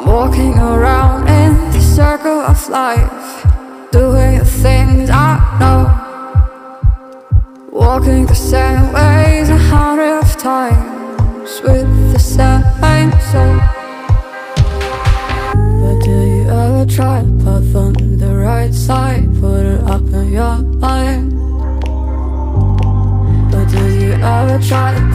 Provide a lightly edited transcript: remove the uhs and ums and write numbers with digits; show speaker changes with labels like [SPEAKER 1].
[SPEAKER 1] walking around in the circle of life, doing the things I know, walking the same ways 100 times with the same soul. But do you ever try to path on the right side, put it up in your mind? But do you ever try to